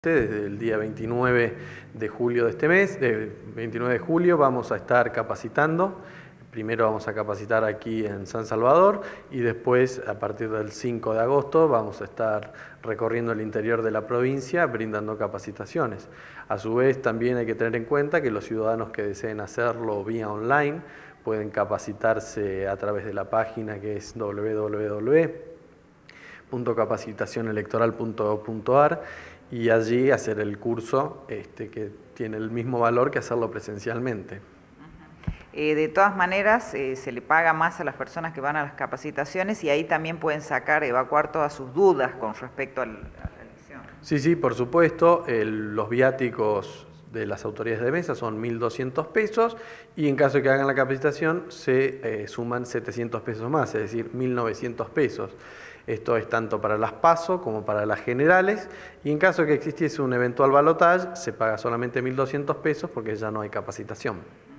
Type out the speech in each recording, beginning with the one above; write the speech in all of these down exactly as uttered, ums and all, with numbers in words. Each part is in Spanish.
Desde el día veintinueve de julio de este mes, de veintinueve de julio, vamos a estar capacitando. Primero vamos a capacitar aquí en San Salvador y después, a partir del cinco de agosto, vamos a estar recorriendo el interior de la provincia brindando capacitaciones. A su vez, también hay que tener en cuenta que los ciudadanos que deseen hacerlo vía online pueden capacitarse a través de la página que es doble u doble u doble u punto capacitación electoral punto gov punto ar y allí hacer el curso este, que tiene el mismo valor que hacerlo presencialmente. Eh, de todas maneras, eh, se le paga más a las personas que van a las capacitaciones y ahí también pueden sacar, evacuar todas sus dudas con respecto al, a la elección. Sí, sí, por supuesto, el, los viáticos de las autoridades de mesa son mil doscientos pesos y en caso de que hagan la capacitación se eh, suman setecientos pesos más, es decir, mil novecientos pesos. Esto es tanto para las PASO como para las generales y en caso de que existiese un eventual balotaje se paga solamente mil doscientos pesos porque ya no hay capacitación.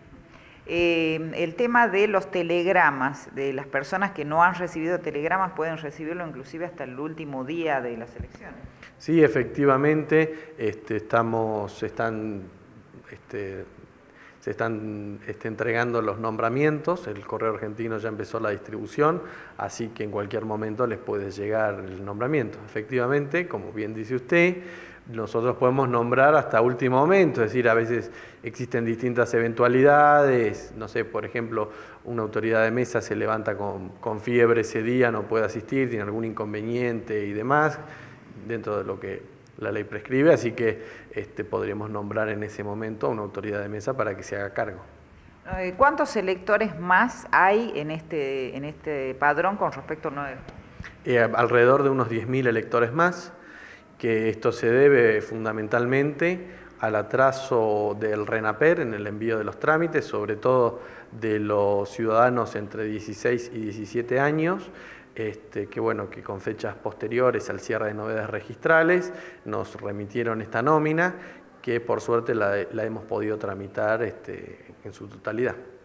Eh, el tema de los telegramas, de las personas que no han recibido telegramas pueden recibirlo inclusive hasta el último día de las elecciones. Sí, efectivamente, este, estamos, están, este, se están este, entregando los nombramientos, el Correo Argentino ya empezó la distribución, así que en cualquier momento les puede llegar el nombramiento. Efectivamente, como bien dice usted, nosotros podemos nombrar hasta último momento, es decir, a veces existen distintas eventualidades, no sé, por ejemplo, una autoridad de mesa se levanta con, con fiebre ese día, no puede asistir, tiene algún inconveniente y demás, dentro de lo que la ley prescribe, así que este, podríamos nombrar en ese momento a una autoridad de mesa para que se haga cargo. ¿Cuántos electores más hay en este, en este padrón con respecto al nueve de junio? Eh, alrededor de unos diez mil electores más, que esto se debe fundamentalmente al atraso del RENAPER en el envío de los trámites, sobre todo de los ciudadanos entre dieciséis y diecisiete años, este, que bueno, que con fechas posteriores al cierre de novedades registrales nos remitieron esta nómina, que por suerte la, la hemos podido tramitar este, en su totalidad.